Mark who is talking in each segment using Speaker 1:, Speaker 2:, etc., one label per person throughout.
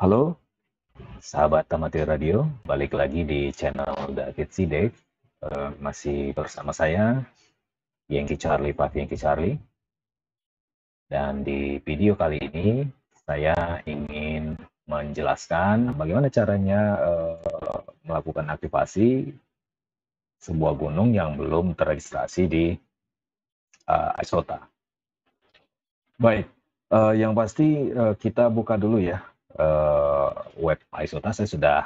Speaker 1: Halo, sahabat amatir radio, balik lagi di channel David Sidek. Masih bersama saya, Yankee Charlie Pak Yankee Charlie. Dan di video kali ini, saya ingin menjelaskan bagaimana caranya melakukan aktivasi sebuah gunung yang belum terregistrasi di ISOTA. Baik, yang pasti kita buka dulu ya web ISOTA. Saya sudah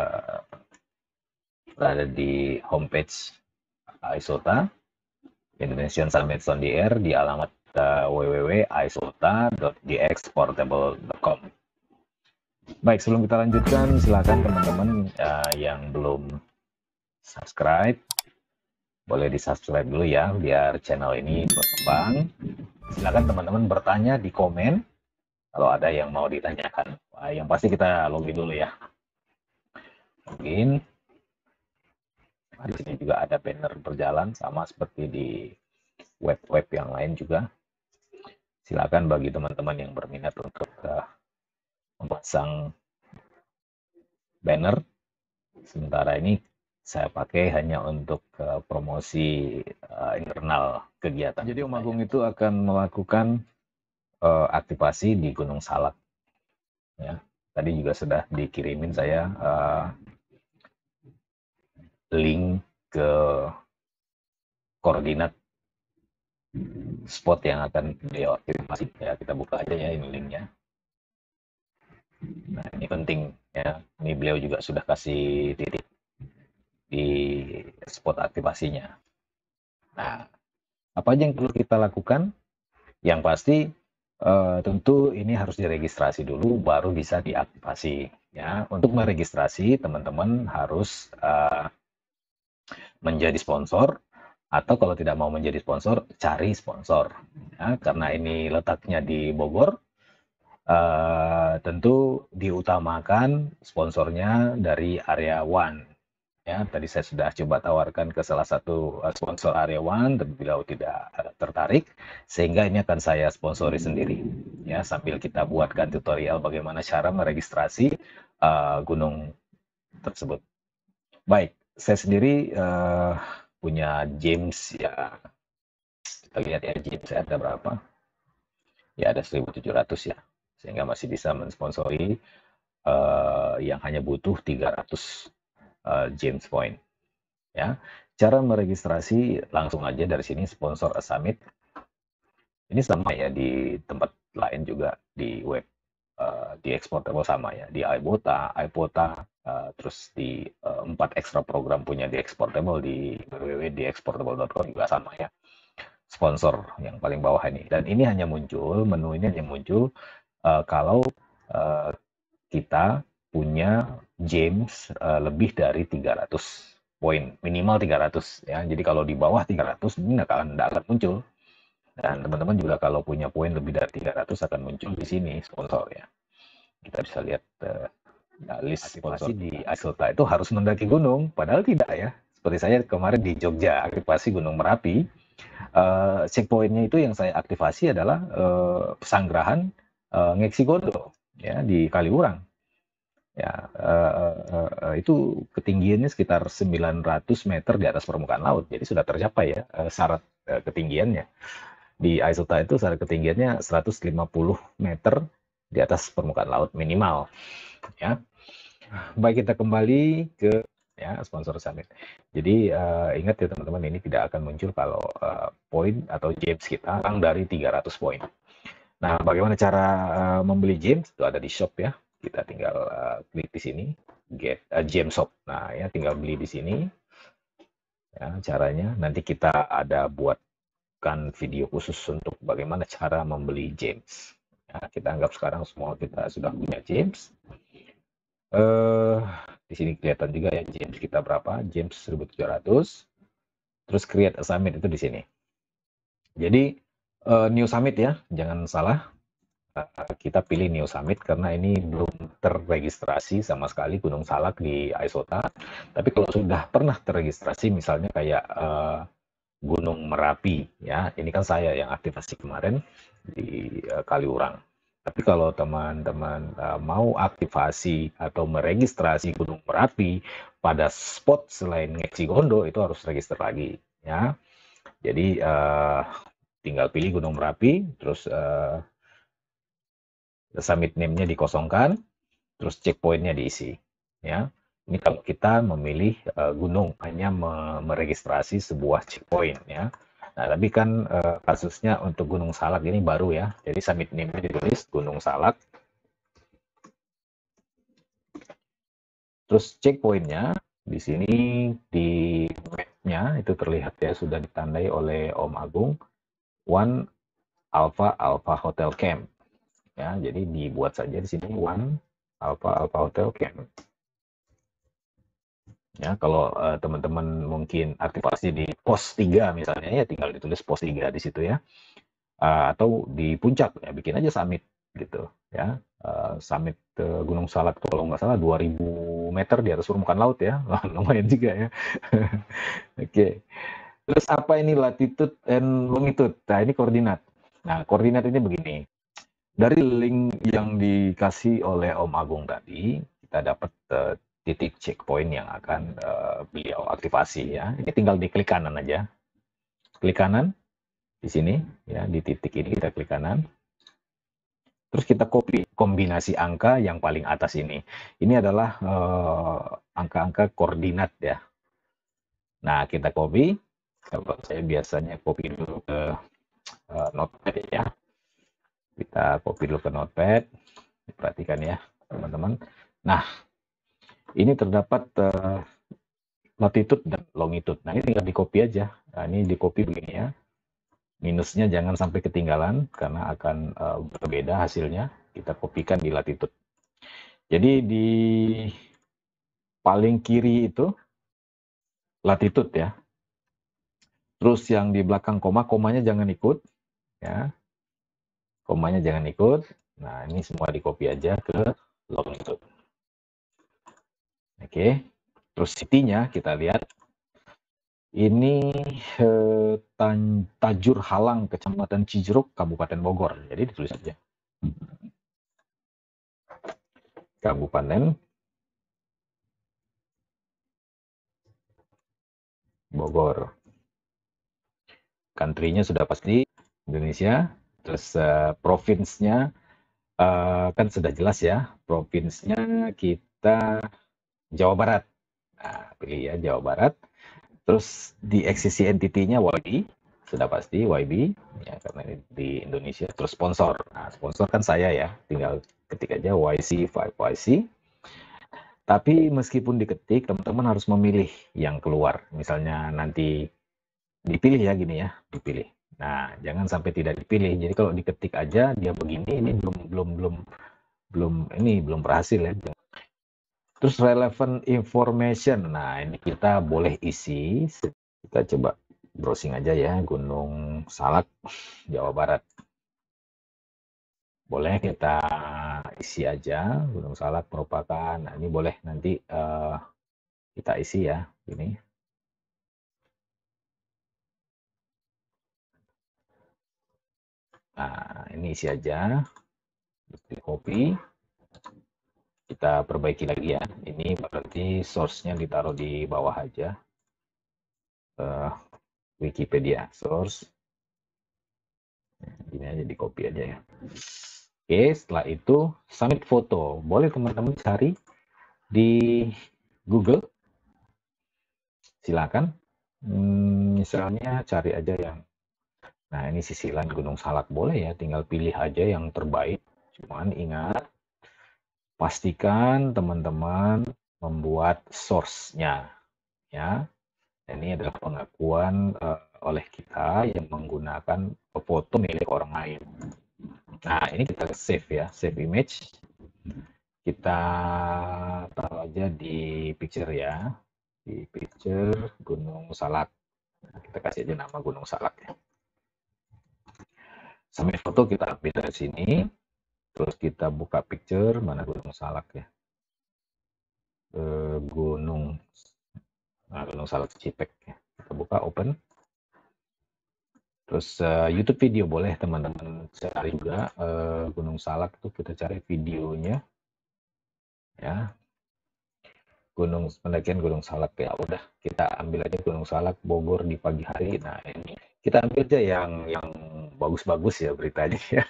Speaker 1: berada di homepage ISOTA, Indonesian Summit on the Air, di alamat www.isota.dxportable.com. Baik, sebelum kita lanjutkan, silakan teman-teman yang belum subscribe, boleh di-subscribe dulu ya, biar channel ini berkembang. Silakan teman-teman bertanya di komen, kalau ada yang mau ditanyakan. Wah, yang pasti kita login dulu ya. Login. Nah, di sini juga ada banner berjalan, sama seperti di web-web yang lain juga. Silakan bagi teman-teman yang berminat untuk memasang banner. Sementara ini saya pakai hanya untuk promosi internal kegiatan. Jadi Om Agung itu akan melakukan aktivasi di Gunung Salak. Ya, tadi juga sudah dikirimin saya link ke koordinat spot yang akan beliau aktifasi. Ya, kita buka aja ya ini linknya. Nah, ini penting ya. Ini beliau juga sudah kasih titik di spot aktivasinya. Nah, apa aja yang perlu kita lakukan? Yang pasti tentu ini harus diregistrasi dulu, baru bisa diaktifasi. Ya, untuk meregistrasi teman-teman harus menjadi sponsor, atau kalau tidak mau menjadi sponsor, cari sponsor. Ya, karena ini letaknya di Bogor, tentu diutamakan sponsornya dari area One. Ya, tadi saya sudah coba tawarkan ke salah satu sponsor area One, tapi beliau tidak tertarik, sehingga ini akan saya sponsori sendiri. Ya, sambil kita buatkan tutorial bagaimana cara meregistrasi gunung tersebut. Baik, saya sendiri punya James ya. Kita lihat ya, James saya ada berapa? Ya, ada 1.700 ya. Sehingga masih bisa mensponsori yang hanya butuh 300 James Point. Ya, cara meregistrasi langsung aja dari sini, sponsor a summit. Ini sama ya di tempat lain juga di web di Exportable sama ya, di iPota, terus di 4 ekstra program punya di Exportable, di www.diexportable.com juga sama ya. Sponsor yang paling bawah ini, dan ini hanya muncul, menu ini hanya muncul kalau kita punya James lebih dari 300 poin, minimal 300 ya. Jadi kalau di bawah 300 ini nggak akan muncul. Dan teman-teman juga kalau punya poin lebih dari 300 akan muncul di sini sponsor ya. Kita bisa lihat list sponsor di ISOTA itu harus mendaki gunung, padahal tidak ya. Seperti saya kemarin di Jogja aktivasi Gunung Merapi, checkpointnya itu yang saya aktivasi adalah Pesanggerahan Ngeksigodo ya, di Kaliurang. Ya, itu ketinggiannya sekitar 900 meter di atas permukaan laut. Jadi sudah tercapai ya syarat ketinggiannya. Di ISOTA itu syarat ketinggiannya 150 meter di atas permukaan laut minimal. Ya, baik, kita kembali ke ya sponsor summit. Jadi ingat ya teman-teman, ini tidak akan muncul kalau poin atau James kita kurang dari 300 poin. Nah, bagaimana cara membeli James? Itu ada di shop ya. Kita tinggal klik di sini, get James shop. Nah, ya tinggal beli di sini. Ya, caranya nanti kita ada buatkan video khusus untuk bagaimana cara membeli James. Ya, kita anggap sekarang semua kita sudah punya James. Di sini kelihatan juga ya James kita berapa, James 1.700. Terus create a summit itu di sini. Jadi new summit ya, jangan salah. Kita pilih new summit karena ini belum terregistrasi sama sekali Gunung Salak di ISOTA. Tapi kalau sudah pernah terregistrasi, misalnya kayak Gunung Merapi ya, ini kan saya yang aktivasi kemarin di Kaliurang. Tapi kalau teman-teman mau aktivasi atau meregistrasi Gunung Merapi pada spot selain Ngeci-Gondo itu harus register lagi ya. Jadi tinggal pilih Gunung Merapi, terus summit name-nya dikosongkan, terus checkpoint-nya diisi ya. Ini kalau kita memilih gunung hanya meregistrasi sebuah checkpoint ya. Nah, tapi kan kasusnya untuk Gunung Salak ini baru ya. Jadi summit name-nya ditulis Gunung Salak. Terus checkpoint-nya di sini di map-nya itu terlihat ya sudah ditandai oleh Om Agung One Alpha Alpha Hotel Camp ya. Jadi dibuat saja di sini One Alpha Alpha Hotel Camp. Ya, kalau teman-teman mungkin aktivasi di pos 3 misalnya ya tinggal ditulis pos 3 di situ ya. Atau di puncak ya bikin aja summit gitu ya. Summit Gunung Salak tuh kalau nggak salah 2000 meter di atas permukaan laut ya. Lumayan juga ya. Oke. Terus apa ini latitude and longitude? Nah, ini koordinat. Nah, koordinat ini begini. Dari link yang dikasih oleh Om Agung tadi, kita dapat titik checkpoint yang akan beliau aktivasi ya. Ini tinggal diklik kanan aja. Klik kanan di sini ya, di titik ini kita klik kanan. Terus kita copy kombinasi angka yang paling atas ini. Ini adalah angka-angka koordinat ya. Nah, kita copy. Kalau saya biasanya copy dulu ke notepad ya. Kita copy dulu ke notepad. Perhatikan ya, teman-teman. Nah, ini terdapat latitude dan longitude. Nah, ini tinggal di-copy aja. Nah, ini di-copy begini ya. Minusnya jangan sampai ketinggalan karena akan berbeda hasilnya. Kita kopikan di latitude. Jadi di paling kiri itu latitude ya. Terus yang di belakang koma, komanya jangan ikut ya. Komanya jangan ikut. Nah, ini semua di-copy aja ke longitude. Oke. Terus city-nya kita lihat. Ini Tajur Halang, Kecamatan Cijeruk, Kabupaten Bogor. Jadi ditulis aja. Kabupaten Bogor. Country-nya sudah pasti Indonesia. Terus provinsinya kan sudah jelas ya. Provinsinya kita Jawa Barat. Nah, pilih ya Jawa Barat. Terus di eksisi entity-nya YB, sudah pasti YB ya karena ini di Indonesia. Terus sponsor. Nah, sponsor kan saya ya. Tinggal ketik aja YC5YC. Tapi meskipun diketik, teman-teman harus memilih yang keluar. Misalnya nanti dipilih ya gini ya, dipilih. Nah, jangan sampai tidak dipilih. Jadi kalau diketik aja dia begini, ini belum berhasil ya. Terus relevant information. Nah, ini kita boleh isi. Kita coba browsing aja ya, Gunung Salak, Jawa Barat. Boleh kita isi aja, Gunung Salak merupakan. Nah, ini boleh nanti kita isi ya, ini. Nah, ini isi aja. Di copy. Kita perbaiki lagi ya. Ini berarti source-nya ditaruh di bawah aja. Wikipedia source. Ini aja di copy aja ya. Oke, setelah itu submit foto. Boleh teman-teman cari di Google. Silakan. Misalnya cari aja yang, nah ini sisilan Gunung Salak boleh ya. Tinggal pilih aja yang terbaik. Cuman ingat, pastikan teman-teman membuat source-nya ya. Ini adalah pengakuan oleh kita yang menggunakan foto milik orang lain. Nah, ini kita save ya, save image. Kita taruh aja di picture ya, di picture Gunung Salak. Nah, kita kasih aja nama Gunung Salak ya. Sampai foto kita ambil dari sini, terus kita buka picture mana Gunung Salak ya. Gunung, nah, Gunung Salak Cipek ya. Kita buka open. Terus YouTube video boleh teman-teman cari juga, Gunung Salak tuh kita cari videonya ya. Pendakian Gunung Salak ya udah kita ambil aja Gunung Salak Bogor di pagi hari. Nah ini kita ambil aja yang bagus-bagus ya beritanya ya.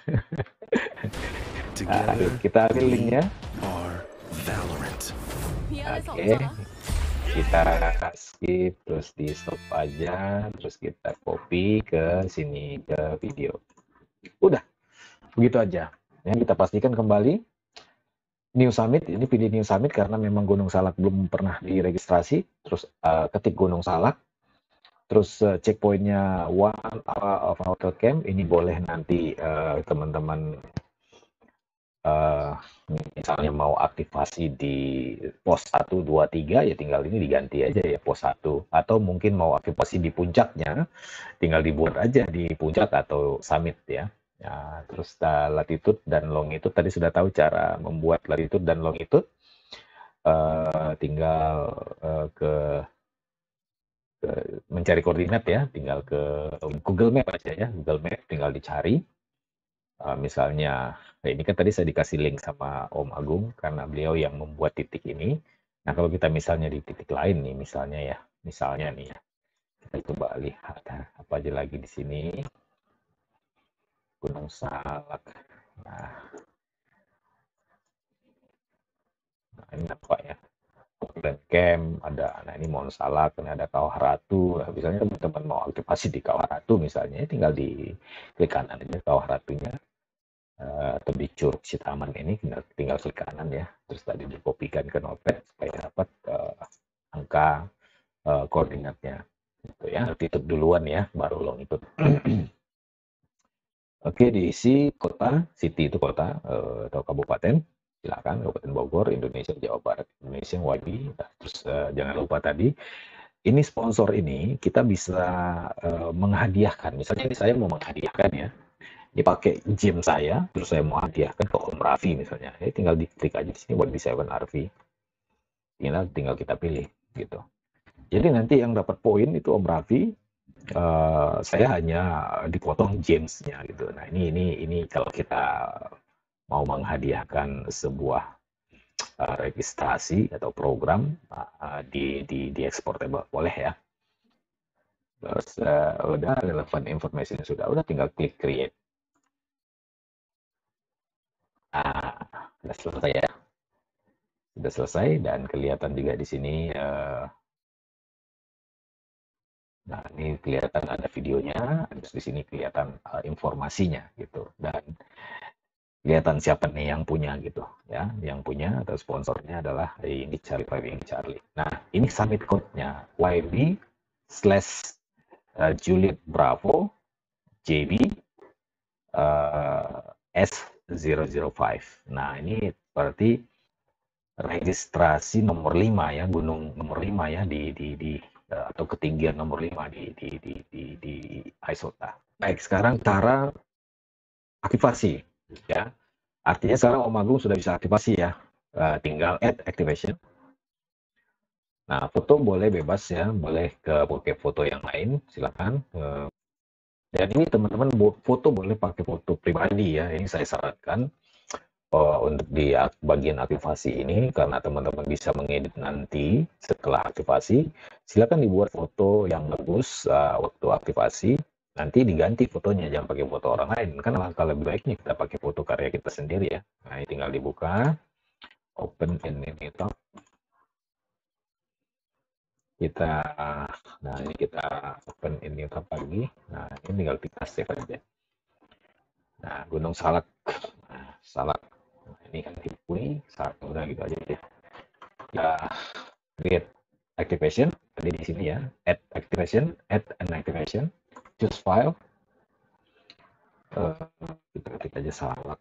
Speaker 1: Nah,
Speaker 2: Together,
Speaker 1: kita ambil
Speaker 2: we
Speaker 1: linknya.
Speaker 2: are Valorant.
Speaker 1: Oke, kita skip terus di stop aja, terus kita copy ke sini ke video. Udah, begitu aja. Ya, kita pastikan kembali New Summit, ini pilih New Summit karena memang Gunung Salak belum pernah diregistrasi. Terus ketik Gunung Salak, terus checkpointnya one of our camp. Ini boleh nanti teman-teman misalnya mau aktivasi di pos 1, 2, 3 ya tinggal ini diganti aja ya pos 1. Atau mungkin mau aktivasi di puncaknya, tinggal dibuat aja di puncak atau summit ya. Ya, terus latitude dan longitude tadi sudah tahu cara membuat latitude dan longitude. Tinggal ke mencari koordinat ya, tinggal ke Google Map aja ya, Google Map tinggal dicari. Misalnya, ini kan tadi saya dikasih link sama Om Agung karena beliau yang membuat titik ini. Nah, kalau kita misalnya di titik lain nih, misalnya nih ya, kita coba lihat apa aja lagi di sini. Gunung Salak. Nah, ini apa ya? Grand Camp, nah ini Mon Salak, ini ada Kawah Ratu. Nah, misalnya teman-teman mau aktivasi di Kawah Ratu misalnya, tinggal di klik kanan aja Kawah Ratunya. Atau di Curug Citaman ini tinggal klik kanan ya, terus tadi dikopikan ke notepad supaya dapat angka koordinatnya gitu ya. Altitude duluan ya, baru longitude. Oke, diisi kota, city itu kota atau kabupaten, silakan Kabupaten Bogor, Indonesia, Jawa Barat, Indonesia, YB. Nah, terus jangan lupa tadi ini sponsor ini kita bisa menghadiahkan. Misalnya ini saya mau menghadiahkan ya. Ini pakai gym saya, terus saya mau hadiahkan ke Om Raffi misalnya. Tinggal diklik aja di sini buat di 7 RV. Tinggal kita pilih gitu. Jadi nanti yang dapat poin itu Om Raffi, saya hanya dipotong James-nya gitu. Nah, ini kalau kita mau menghadiahkan sebuah registrasi atau program di eksportable boleh ya. Terus udah relevant information udah tinggal klik create. Nah, sudah selesai ya. Sudah selesai dan kelihatan juga di sini. Nah, ini kelihatan ada videonya, terus di sini kelihatan informasinya gitu. Dan kelihatan siapa nih yang punya gitu ya. Yang punya atau sponsornya adalah ini Charlie. Nah, ini summit code-nya YB/Juliet Bravo JB S005. Nah, ini berarti registrasi nomor 5 ya, gunung nomor 5 ya di atau ketinggian nomor 5 di Isota. Baik, sekarang cara aktivasi ya. Artinya sekarang Om Agung sudah bisa aktivasi ya. Tinggal add activation. Nah, foto boleh bebas ya, boleh pakai foto yang lain, silakan. Dan ini teman-teman foto boleh pakai foto pribadi ya. Ini saya sarankan untuk di bagian aktivasi ini karena teman-teman bisa mengedit nanti setelah aktivasi. Silakan dibuat foto yang bagus waktu aktivasi. Nanti diganti fotonya, jangan pakai foto orang lain. Kan alangkah lebih baiknya kita pakai foto karya kita sendiri ya. Nah, ini tinggal dibuka, open in new tab. Nah ini kita open in new tab lagi. Nah, ini tinggal kita save aja. Nah, Gunung Salak. Nah, Salak. Nah, ini kan Hipui, satu udah gitu aja deh. Ya, create activation tadi di sini ya, add an activation, choose file, kita ketik aja Salak.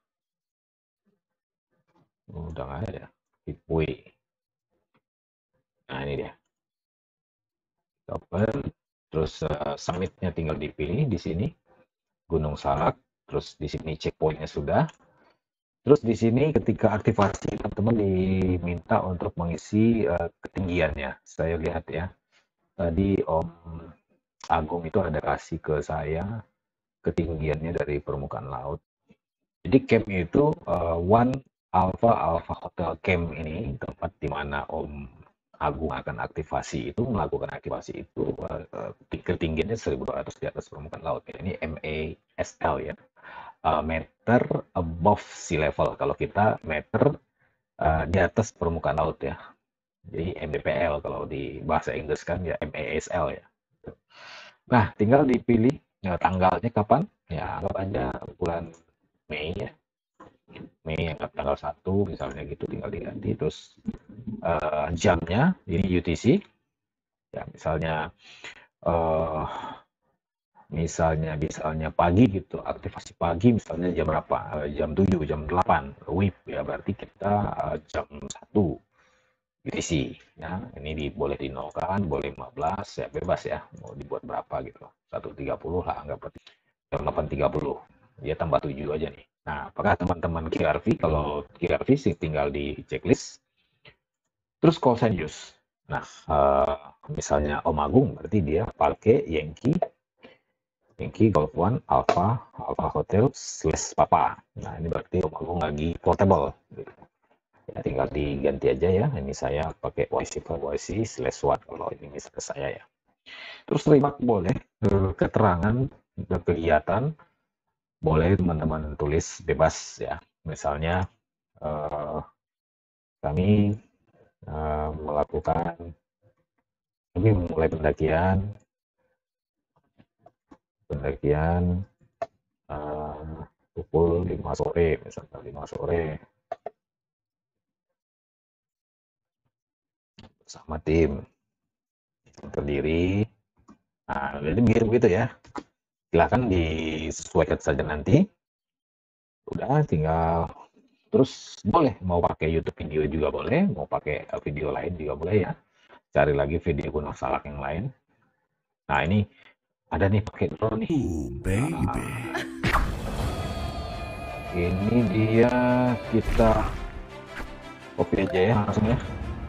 Speaker 1: Udah nggak ada ya, Hipui. Nah ini dia, open, terus summitnya tinggal dipilih di sini, Gunung Salak, terus di sini checkpointnya sudah. Terus di sini ketika aktivasi teman-teman diminta untuk mengisi ketinggiannya. Saya lihat ya. Tadi Om Agung itu ada kasih ke saya ketinggiannya dari permukaan laut. Jadi camp itu One Alpha Alpha Hotel Camp ini tempat di mana Om Agung akan melakukan aktivasi itu ketinggiannya 1.200 di atas permukaan laut. Ini MASL ya, meter above sea level. Kalau kita meter di atas permukaan laut ya. Jadi MBPL kalau di bahasa Inggris kan ya MASL ya. Nah, tinggal dipilih tanggalnya kapan. Ya, anggap aja bulan Mei ya. Mei yang tanggal 1 misalnya gitu tinggal diganti. Terus jamnya ini UTC. Ya, misalnya pagi gitu, aktivasi pagi misalnya jam berapa? Jam 7, jam 8 WIB ya berarti kita jam 1 UTC ya. Ini boleh dinolkan, boleh 15 ya bebas ya. Mau dibuat berapa gitu. 1.30 lah anggap berarti. Jam 8.30. Dia tambah 7 aja nih. Nah, apakah teman-teman QRV? Kalau QRV sih tinggal di checklist. Terus call and use. Nah, misalnya Om Agung berarti dia pakai Yankee Golf One Alpha Hotel / Papa. Nah, ini berarti Om Agung lagi portable. Gitu. Ya, tinggal diganti aja ya. Ini saya pakai YC /Watt kalau ini misalnya saya ya. Terus remark boleh, keterangan kegiatan boleh teman-teman tulis bebas ya. Misalnya kami memulai pendakian pukul 5 sore, misalnya 5 sore bersama tim terdiri. Nah, jadi begitu ya. Silahkan disesuaikan saja nanti. Udah tinggal terus boleh mau pakai YouTube video juga boleh, mau pakai video lain juga boleh ya. Cari lagi video Gunung Salak yang lain. Nah, ini ada nih pakai drone nih.
Speaker 2: Ooh, baby.
Speaker 1: Ini dia, kita copy aja ya langsung ya.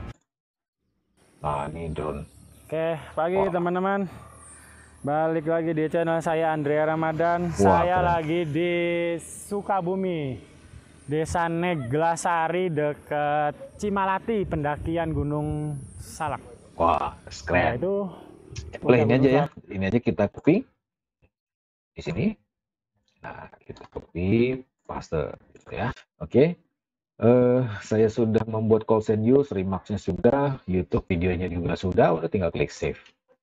Speaker 1: Nah, ini drone.
Speaker 3: Oke, pagi teman-teman. Balik lagi di channel saya Andrea Ramadan.
Speaker 1: Wah,
Speaker 3: Saya
Speaker 1: keren.
Speaker 3: lagi di Sukabumi, Desa Neglasari dekat Cimalati, pendakian Gunung Salak.
Speaker 1: Wah,
Speaker 3: Nah,
Speaker 1: keren.
Speaker 3: itu
Speaker 1: Boleh ini
Speaker 3: Gunung
Speaker 1: aja ya.
Speaker 3: Salak.
Speaker 1: Ini aja kita copy di sini. Nah, kita copy paste gitu ya. Oke. Saya sudah membuat call and use, remarks-nya sudah, YouTube videonya juga sudah, udah tinggal klik save.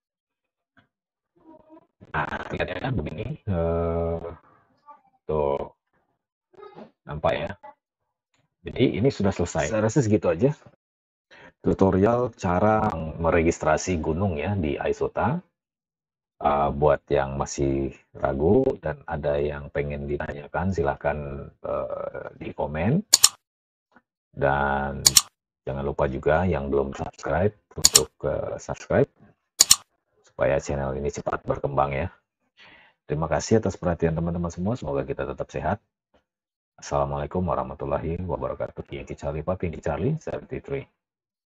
Speaker 1: Nah, lihat ya begini. Tuh. Nampak ya. Jadi ini sudah selesai. Saya rasa segitu aja. Tutorial cara meregistrasi gunung ya di Isota. Buat yang masih ragu dan ada yang pengen ditanyakan, silahkan di komen. Dan jangan lupa juga yang belum subscribe untuk subscribe supaya channel ini cepat berkembang ya. Terima kasih atas perhatian teman-teman semua. Semoga kita tetap sehat. Assalamualaikum warahmatullahi wabarakatuh. Yankee Charlie Papi Charlie 73.